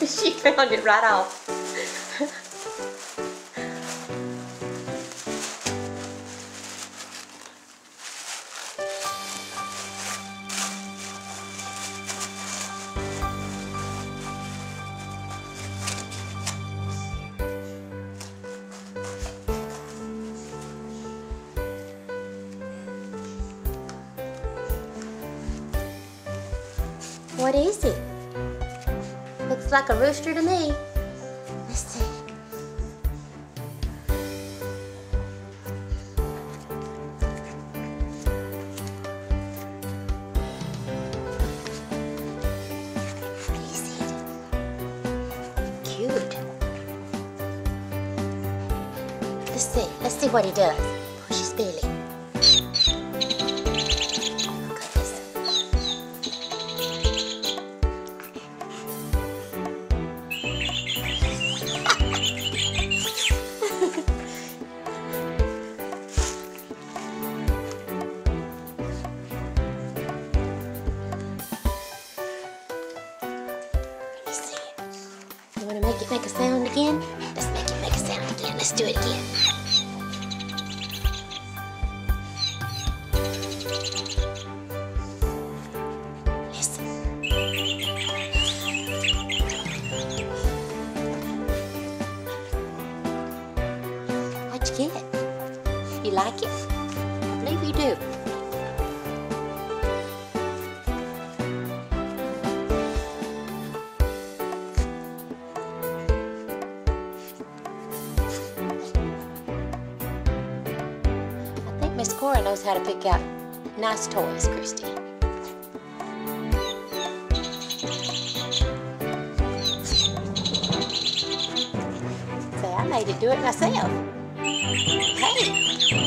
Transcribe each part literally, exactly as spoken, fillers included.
She found it right off. What is it? Looks like a rooster to me. Let's see. What is it? Cute. Let's see. Let's see what he does. Push his belly. You want to make it make a sound again? Let's make it make a sound again. Let's do it again. Listen. What'd you get? You like it? I believe you do. Miss Cora knows how to pick out nice toys, Christy. Say, I made it do it myself. Hey!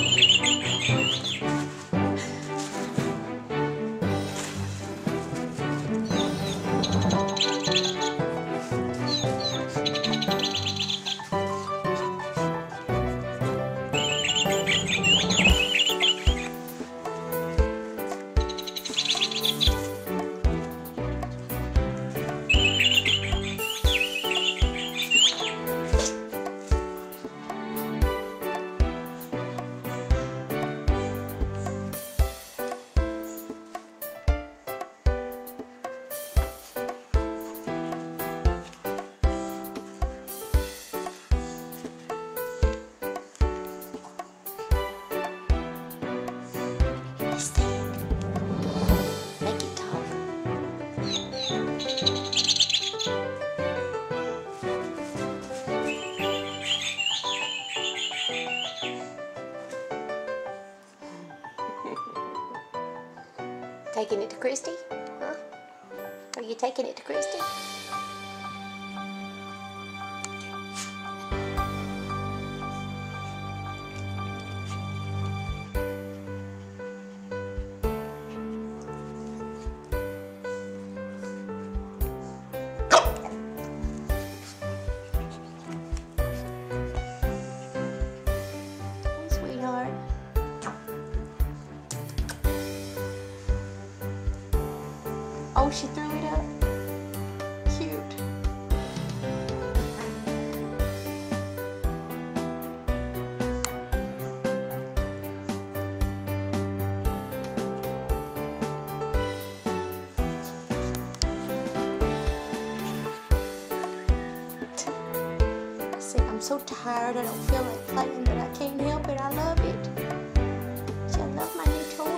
Make it talk. Taking it to Christy? Huh? Are you taking it to Christy? Oh, she threw it up. Cute. See, I'm so tired. I don't feel like playing, but I can't help it. I love it. See, I love my new toy.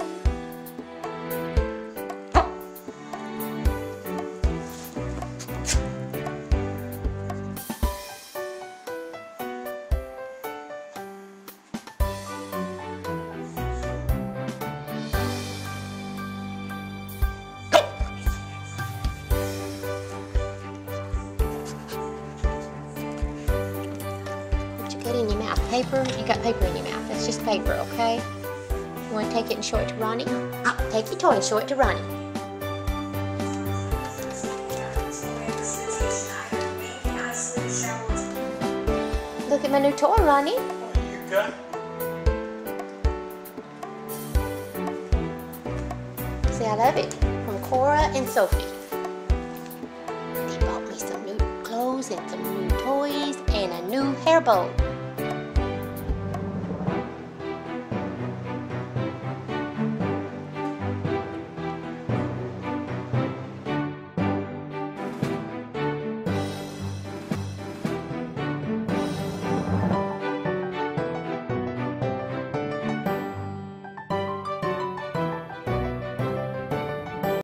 In your mouth. Paper? You got paper in your mouth. That's just paper, okay? You want to take it and show it to Ronnie? Take your toy and show it to Ronnie. Look at my new toy, Ronnie. Okay. See, I love it. From Cora and Sophie. They bought me some new clothes. clothes and some new toys and a new hair bow.